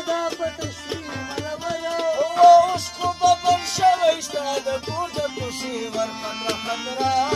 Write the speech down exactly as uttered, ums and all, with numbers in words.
دا پټه شوي مرمره اوس خو به بند شوی ستا د کور د کوڅې ورخندره خندره